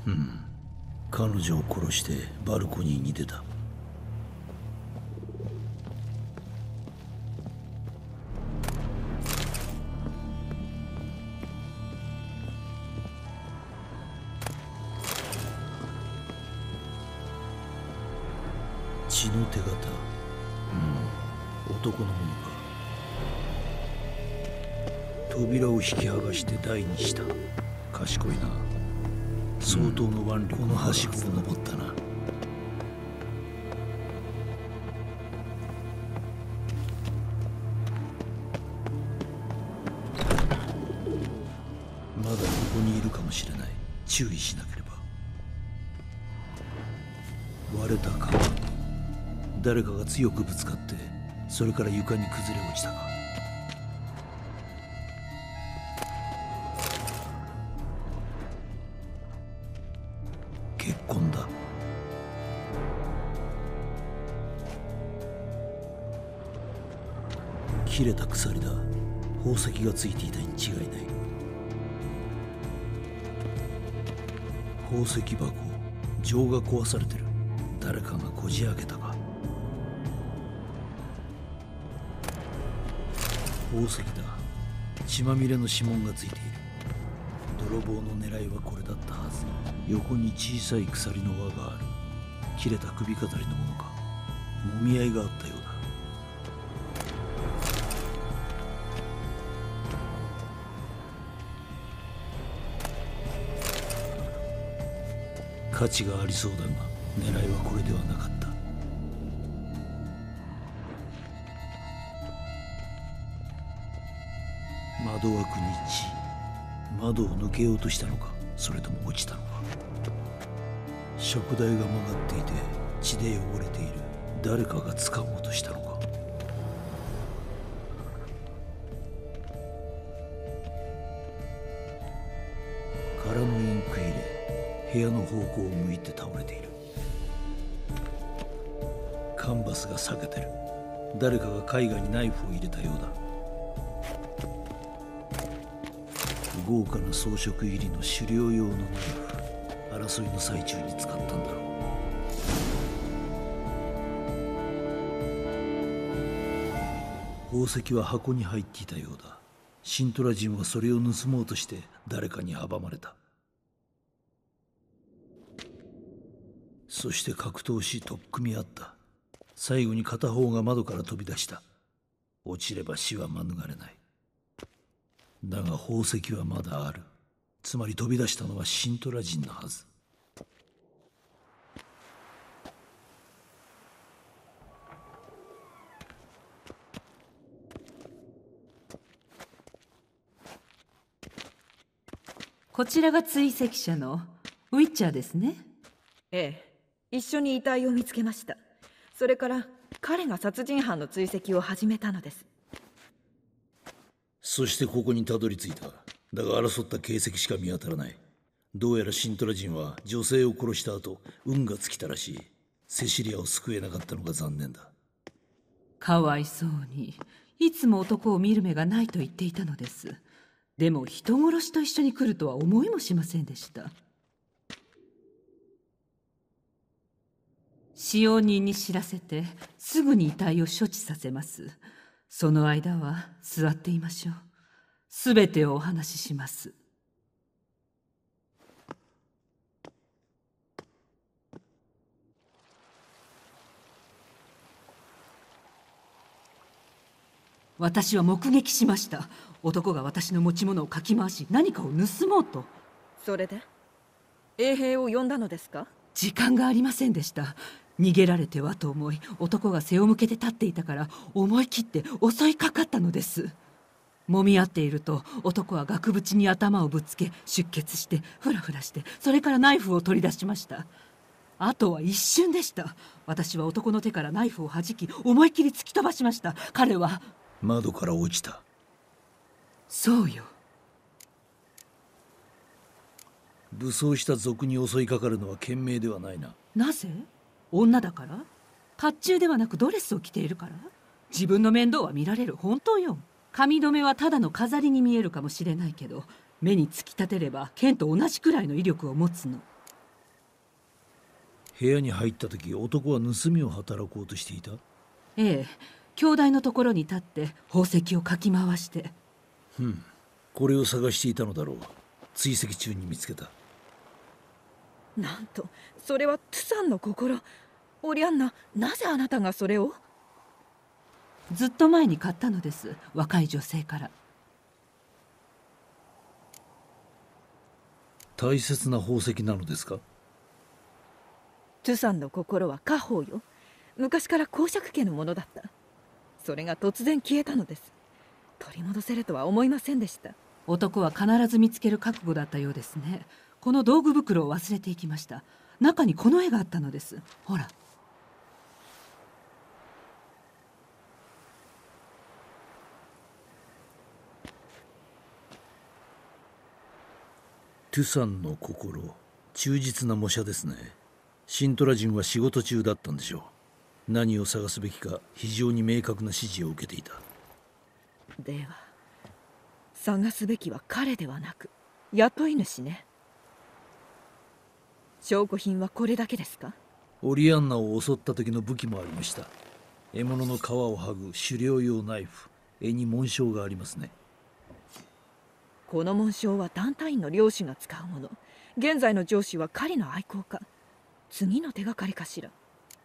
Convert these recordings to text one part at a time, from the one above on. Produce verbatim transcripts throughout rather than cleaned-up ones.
うん。彼女を殺してバルコニーに出た。血の手形。うん、男のものか。扉を引き剥がして台にした。賢いな。相当の腕力。このはしごを登ったな。まだここにいるかもしれない。注意しなければ。割れたか。誰かが強くぶつかってそれから床に崩れ落ちたか。血痕だ。切れた鎖だ。宝石がついていたに違いない。宝石箱、錠が壊されてる。誰かがこじ開けたか。宝石だ。血まみれの指紋がついている。泥棒の狙いはこれだったはず。横に小さい鎖の輪がある。切れた首飾りのものか。もみ合いがあったようだ。価値がありそうだが狙いはこれではなかった。窓枠に血。窓を抜けようとしたのか、それとも落ちたのか。食台が曲がっていて血で汚れている。誰かが掴もうとしたのか。空のインク入れ、部屋の方向を向いて倒れている。カンバスが裂けてる。誰かが絵画にナイフを入れたようだ。豪華な装飾入りの狩猟用のナイフ。争いの最中に使ったんだろう。宝石は箱に入っていたようだ。シントラ人はそれを盗もうとして誰かに阻まれた。そして格闘し取っ組み合った。最後に片方が窓から飛び出した。落ちれば死は免れない。だが宝石はまだある。つまり飛び出したのはシントラ人のはず。 こちらが追跡者のウィッチャーですね。 ええ、一緒に遺体を見つけました。それから彼が殺人犯の追跡を始めたのです。 そしてここにたどり着いた。だが争った形跡しか見当たらない。どうやらシントラ人は女性を殺した後運が尽きたらしい。セシリアを救えなかったのが残念だ。 かわいそうに。いつも男を見る目がないと言っていたのです。でも人殺しと一緒に来るとは思いもしませんでした。使用人に知らせてすぐに遺体を処置させます。その間は座っていましょう。すべてをお話しします。私は目撃しました。男が私の持ち物をかき回し何かを盗もうと。 それで衛兵を呼んだのですか？ 時間がありませんでした。逃げられてはと思い、男が背を向けて立っていたから思い切って襲いかかったのです。揉み合っていると男は額縁に頭をぶつけ出血してフラフラして、それからナイフを取り出しました。あとは一瞬でした。私は男の手からナイフを弾き思い切り突き飛ばしました。彼は窓から落ちた。 そうよ。 武装した賊に襲いかかるのは賢明ではないな。 なぜ？女だから？甲冑ではなくドレスを着ているから？自分の面倒は見られる。本当よ。髪留めはただの飾りに見えるかもしれないけど、目に突き立てれば剣と同じくらいの威力を持つの。 部屋に入った時、男は盗みを働こうとしていた。 ええ、兄弟のところに立って宝石をかき回して。 うん、これを探していたのだろう。追跡中に見つけた。 なんと、それはトゥさんの心。オリアンナ、なぜあなたがそれを？ ずっと前に買ったのです、若い女性から。 大切な宝石なのですか？ トゥさんの心は家宝よ。昔から公爵家のものだった。それが突然消えたのです。取り戻せるとは思いませんでした。 男は必ず見つける覚悟だったようですね。この道具袋を忘れていきました。中にこの絵があったのです。ほら。 トゥさんの心、忠実な模写ですね。シントラ人は仕事中だったんでしょう。何を探すべきか非常に明確な指示を受けていた。 では探すべきは彼ではなく雇い主ね。証拠品はこれだけですか？ オリアンナを襲った時の武器もありました。獲物の皮を剥ぐ狩猟用ナイフ。柄に紋章がありますね。 この紋章は団体員の領主が使うもの。現在の上司は狩りの愛好家。次の手がかりかしら。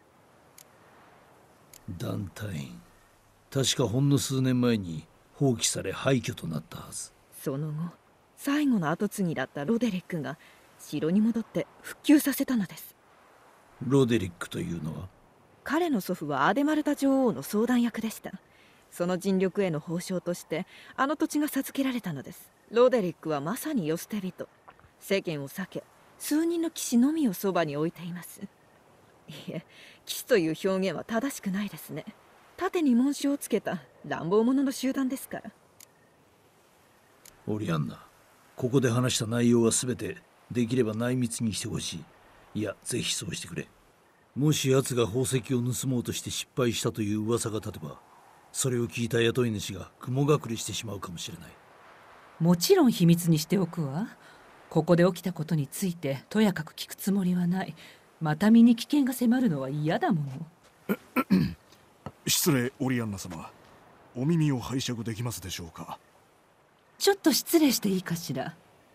団体員、確かほんの数年前に放棄され廃墟となったはず。 その後、最後の跡継ぎだったロデリックが城に戻って復旧させたのです。 ロデリックというのは？ 彼の祖父はアデマルタ女王の相談役でした。その尽力への報奨としてあの土地が授けられたのです。ロデリックはまさに世捨て人。世間を避け数人の騎士のみをそばに置いています。いえ、騎士という表現は正しくないですね。盾に紋章をつけた乱暴者の集団ですから。 オリアンナ、ここで話した内容は全てできれば内密にしてほしい。いや、ぜひそうしてくれ。もし奴が宝石を盗もうとして失敗したという噂が立てば、それを聞いた雇い主が雲隠れしてしまうかもしれない。 もちろん秘密にしておくわ。ここで起きたことについてとやかく聞くつもりはない。また身に危険が迫るのは嫌だもの。 失礼、オリアンナ様。お耳を拝借できますでしょうか？ ちょっと失礼していいかしら。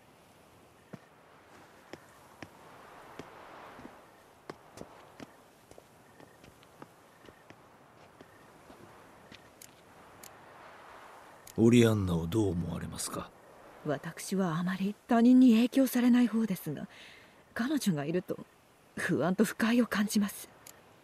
オリアンナをどう思われますか？ 私はあまり他人に影響されない方ですが、彼女がいると不安と不快を感じます。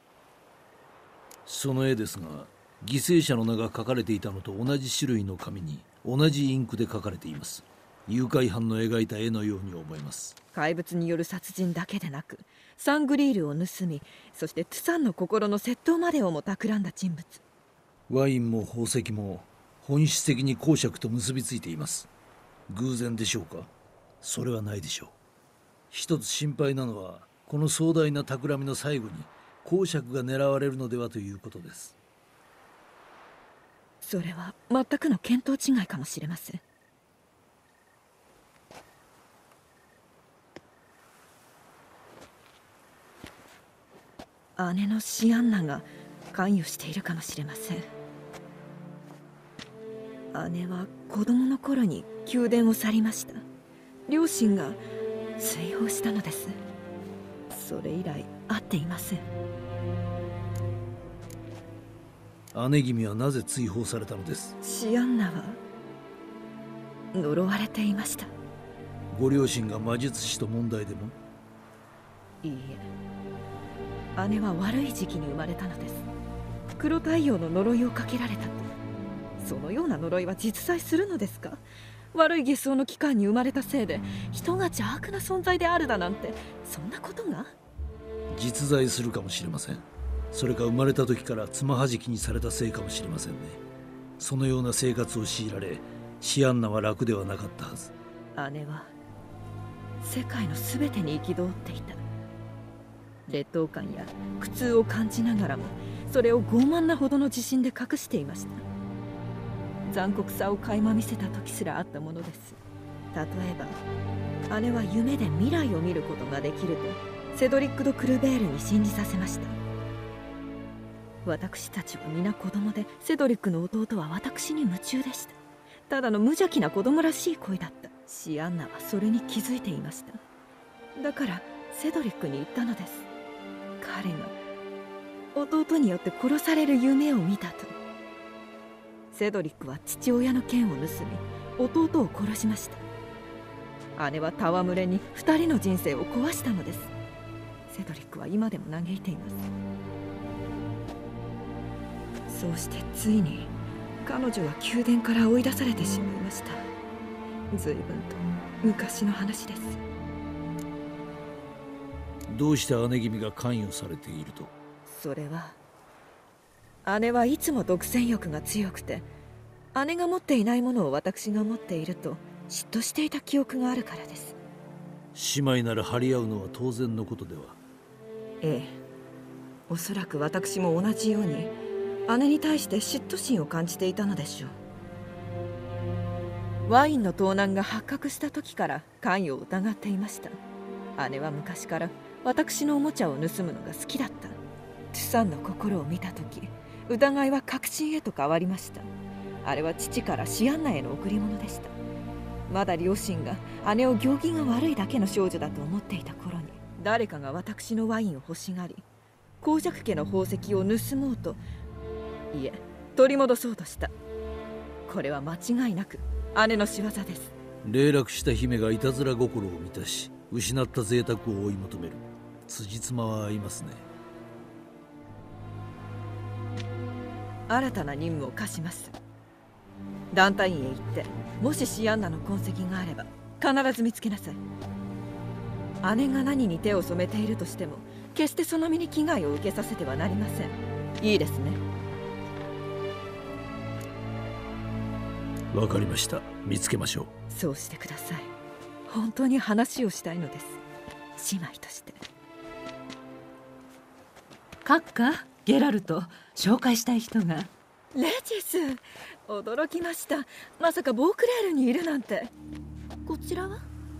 その絵ですが、犠牲者の名が書かれていたのと同じ種類の紙に同じインクで書かれています。誘拐犯の描いた絵のように思えます。 怪物による殺人だけでなく、サングリールを盗み、そしてトゥさんの心の窃盗までをも企んだ人物。 ワインも宝石も本質的に公爵と結びついています。偶然でしょうか？それはないでしょう。一つ心配なのは、この壮大な企みの最後に公爵が狙われるのではということです。 それは全くの見当違いかもしれません。姉のシアンナが関与しているかもしれません。姉は子供の頃に宮殿を去りました。両親が追放したのです。それ以来会っていません。 姉君はなぜ追放されたのです？ シアンナは呪われていました。 ご両親が魔術師と問題でも？ いいえ、姉は悪い時期に生まれたのです。黒太陽の呪いをかけられたと。そのような呪いは実在するのですか？悪い下相の期間に生まれたせいで人が邪悪な存在であるだなんて、そんなことが？ 実在するかもしれません。それか生まれた時からつまはじきにされたせいかもしれませんね。そのような生活を強いられ、シアンナは楽ではなかったはず。 姉は世界の全てに憤っていた。劣等感や苦痛を感じながらも、それを傲慢なほどの自信で隠していました。残酷さを垣間見せた時すらあったものです。例えば、姉は夢で未来を見ることができるとセドリック・ド・クルベールに信じさせました。私たちは皆子供で、セドリックの弟は私に夢中でした。ただの無邪気な子供らしい恋だった。シアンナはそれに気づいていました。だからセドリックに言ったのです。彼が弟によって殺される夢を見たと。セドリックは父親の剣を盗み、弟を殺しました。姉は戯れに二人の人生を壊したのです。セドリックは今でも嘆いています。そうしてついに彼女は宮殿から追い出されてしまいました。随分と昔の話です。 どうして姉君が関与されていると？ それは、姉はいつも独占欲が強くて、姉が持っていないものを私が持っていると嫉妬していた記憶があるからです。 姉妹なら張り合うのは当然のことでは？ ええ、おそらく私も同じように姉に対して嫉妬心を感じていたのでしょう。ワインの盗難が発覚した時から関与を疑っていました。姉は昔から私のおもちゃを盗むのが好きだった。トゥサンの心を見た時、疑いは確信へと変わりました。あれは父からシアンナへの贈り物でした。まだ両親が姉を行儀が悪いだけの少女だと思っていた頃に、誰かが私のワインを欲しがり、公爵家の宝石を盗もうと、いえ、取り戻そうとした。これは間違いなく姉の仕業です。 霊落した姫がいたずら心を満たし、失った贅沢を追い求める。辻褄は合いますね。 新たな任務を課します。団体院へ行って、もしシアンナの痕跡があれば必ず見つけなさい。姉が何に手を染めているとしても、決してその身に危害を受けさせてはなりません。いいですね。 わかりました。見つけましょう。 そうしてください。本当に話をしたいのです。姉妹として。 閣下、ゲラルト、紹介したい人が。 レジス、驚きました。まさかボークレールにいるなんて。こちらは？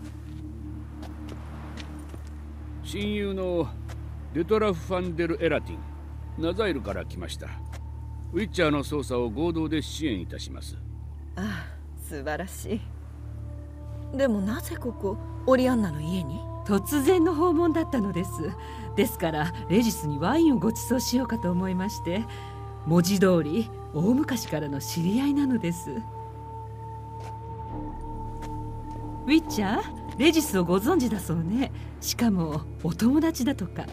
親友のデトラフ・ファンデル・エラティン、ナザイルから来ました。ウィッチャーの捜査を合同で支援いたします。 ああ、素晴らしい。でもなぜここ、オリアンナの家に？ 突然の訪問だったのです。ですからレジスにワインをご馳走しようかと思いまして。文字通り大昔からの知り合いなのです。ウィッチャー、レジスをご存知だそうね。しかもお友達だとか。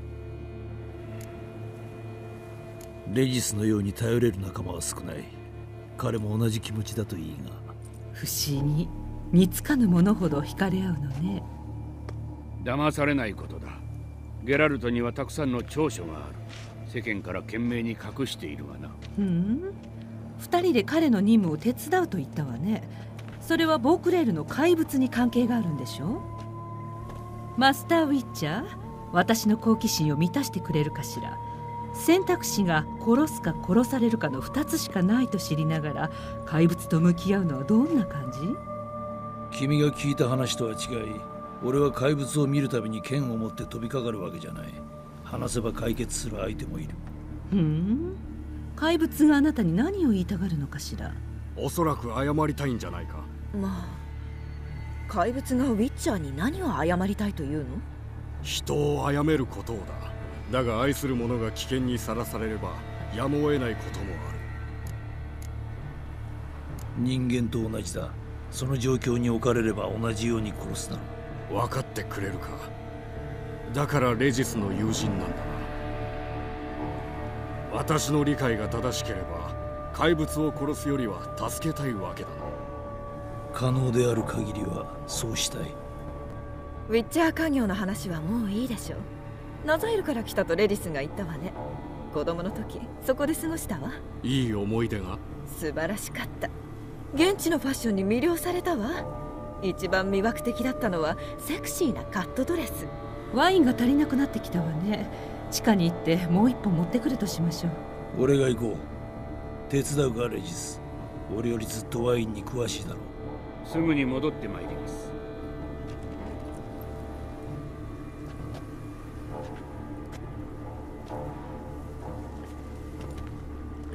レジスのように頼れる仲間は少ない。彼も同じ気持ちだといいが。 不思議、似つかぬものほど惹かれ合うのね。 騙されないことだ。ゲラルトにはたくさんの長所がある。世間から懸命に隠しているわな。 ふん、二人で彼の任務を手伝うと言ったわね。それはボークレールの怪物に関係があるんでしょ？マスター・ウィッチャー、私の好奇心を満たしてくれるかしら。選択肢が殺すか殺されるかの二つしかないと知りながら怪物と向き合うのはどんな感じ？ 君が聞いた話とは違い、俺は怪物を見るたびに剣を持って飛びかかるわけじゃない。話せば解決する相手もいる。 ふん、怪物があなたに何を言いたがるのかしら。 おそらく謝りたいんじゃないか。 まあ、怪物がウィッチャーに何を謝りたいというの？ 人を殺めることをだ。だが愛する者が危険にさらされればやむを得ないこともある。 人間と同じだ。その状況に置かれれば同じように殺すだろう。 分かってくれるか。だからレジスの友人なんだな。私の理解が正しければ怪物を殺すよりは助けたいわけだな。 可能である限りはそうしたい。 ウィッチャー家業の話はもういいでしょう。ナザイルから来たとレディスが言ったわね。子供の時そこで過ごしたわ。 いい思い出が。 素晴らしかった。現地のファッションに魅了されたわ。一番魅惑的だったのはセクシーなカットドレス。 ワインが足りなくなってきたわね。地下に行ってもう一本持ってくるとしましょう。 俺が行こう。手伝うかレジス。俺よりずっとワインに詳しいだろう。 すぐに戻ってまいります。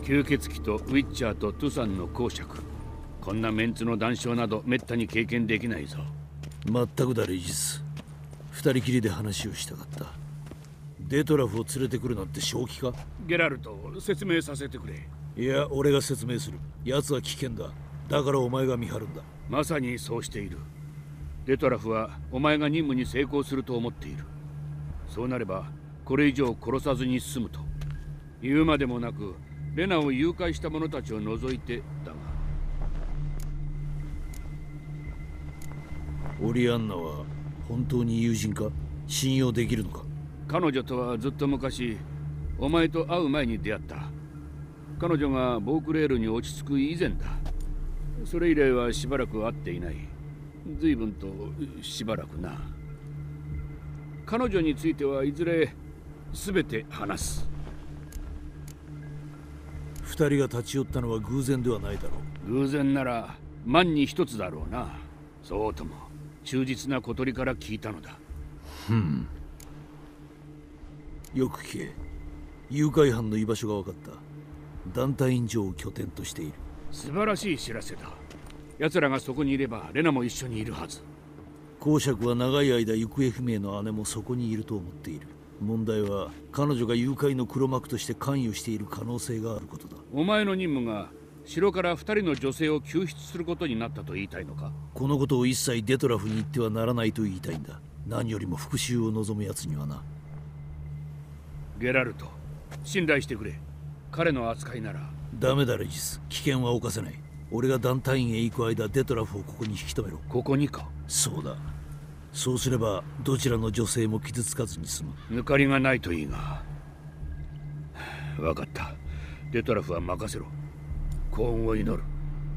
吸血鬼とウィッチャーとトゥサンの公爵。こんなメンツの談笑などめったに経験できないぞ。 まったくだレイジス。二人きりで話をしたかった。デトラフを連れてくるなんて正気か？ ゲラルト、説明させてくれ。 いや、俺が説明する。奴は危険だ。だからお前が見張るんだ。 まさにそうしている。デトラフはお前が任務に成功すると思っている。そうなればこれ以上殺さずに済むと。言うまでもなくレナを誘拐した者たちを除いてだが。 オリアンナは本当に友人か？信用できるのか？ 彼女とはずっと昔お前と会う前に出会った。彼女がボークレールに落ち着く以前だ。それ以来はしばらく会っていない。随分としばらくな。彼女についてはいずれ全て話す。 二人が立ち寄ったのは偶然ではないだろう。偶然なら万に一つだろうな。そうとも忠実な小鳥から聞いたのだ。 ふん。よく聞け。誘拐犯の居場所が分かった。団体員城を拠点としている。 素晴らしい知らせだ。奴らがそこにいればレナも一緒にいるはず。 公爵は長い間行方不明の姉もそこにいると思っている。問題は彼女が誘拐の黒幕として関与している可能性があることだ。 お前の任務が城から二人の女性を救出することになったと言いたいのか？ このことを一切デトラフに言ってはならないと言いたいんだ。何よりも復讐を望む奴にはな。 ゲラルト、信頼してくれ。彼の扱いなら。 ダメだレジス。危険は冒せない。俺が団体員へ行く間、デトラフをここに引き止めろ。 ここにか？ そうだ。そうすればどちらの女性も傷つかずに済む。 抜かりがないといいが。分かった。デトラフは任せろ。幸運を祈る。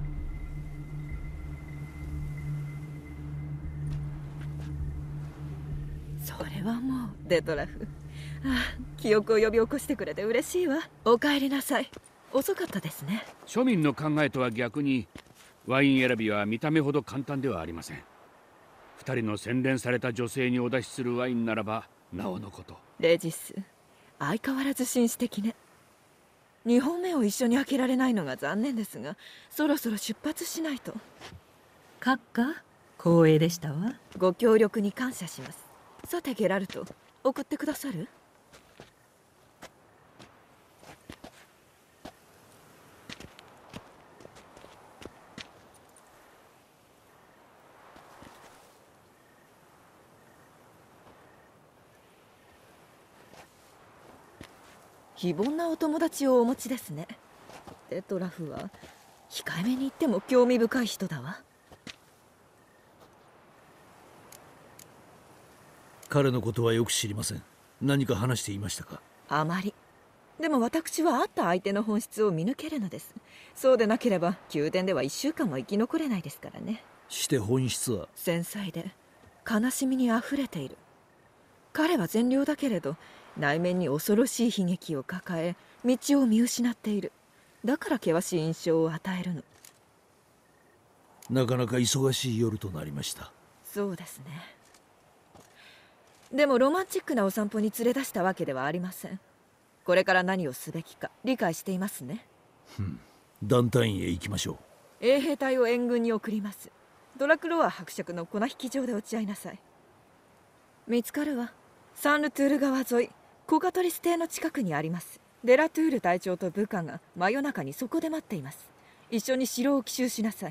それはもうデトラフ。ああ、記憶を呼び起こしてくれて嬉しいわ。お帰りなさい。遅かったですね。 庶民の考えとは逆にワイン選びは見た目ほど簡単ではありません。二人の洗練された女性にお出しするワインならばなおのこと。 レジス、相変わらず紳士的ね。にほんめを一緒に開けられないのが残念ですが、そろそろ出発しないと。 閣下、光栄でしたわ。 ご協力に感謝します。さてゲラルト、送ってくださる？非凡なお友達をお持ちですね。デトラフは控えめに言っても興味深い人だわ。 彼のことはよく知りません。何か話していましたか？ あまり。でも私は会った相手の本質を見抜けるのです。そうでなければ宮殿ではいっしゅうかんも生き残れないですからね。 して本質は？ 繊細で悲しみにあふれている。彼は善良だけれど内面に恐ろしい悲劇を抱え、道を見失っている。だから険しい印象を与えるの。 なかなか忙しい夜となりました。 そうですね。でもロマンチックなお散歩に連れ出したわけではありません。これから何をすべきか理解していますね。 ふん。団体員へ行きましょう。衛兵隊を援軍に送ります。ドラクロワ伯爵の粉引き場で落ち合いなさい。見つかるわ。サンルトゥール川沿い、コカトリス邸の近くにあります。デラトゥール隊長と部下が真夜中にそこで待っています。一緒に城を奇襲しなさい。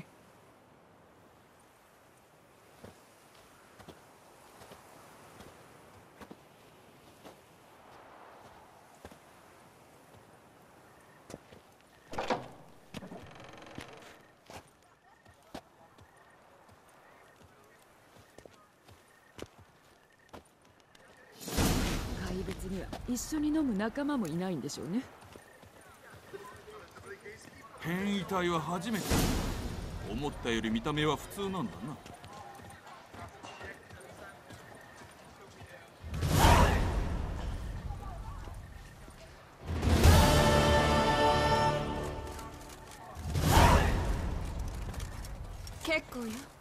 怪物には一緒に飲む仲間もいないんでしょうね。 変異体は初めて。思ったより見た目は普通なんだな。 結構よ。